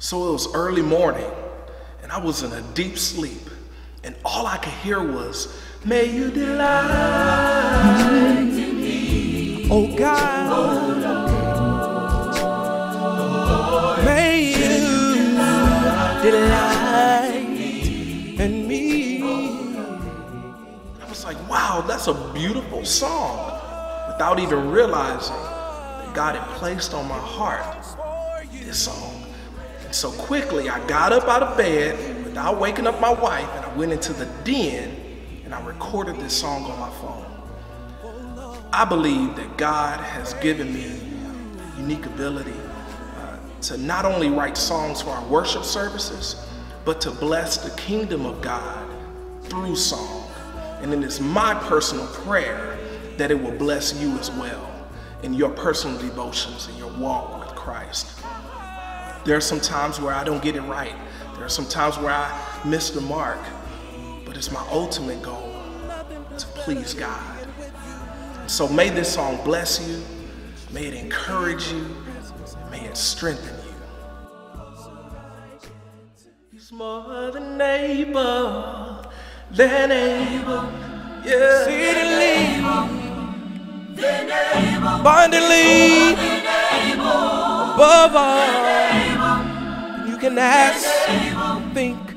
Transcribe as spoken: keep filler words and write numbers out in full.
So it was early morning, and I was in a deep sleep, and all I could hear was, "May you delight in me, oh God, oh Lord. May you delight in me." I was like, wow, that's a beautiful song, without even realizing that God had placed on my heart this song. So quickly, I got up out of bed without waking up my wife, and I went into the den and I recorded this song on my phone. I believe that God has given me a unique ability uh, to not only write songs for our worship services, but to bless the kingdom of God through song. And it is my personal prayer that it will bless you as well in your personal devotions and your walk with Christ. There are some times where I don't get it right. There are some times where I miss the mark, but it's my ultimate goal to please God. So may this song bless you, may it encourage you, may it strengthen you. He's more than able, than able, yeah. Exceedingly, than able, abundantly, above all. You can ask, think,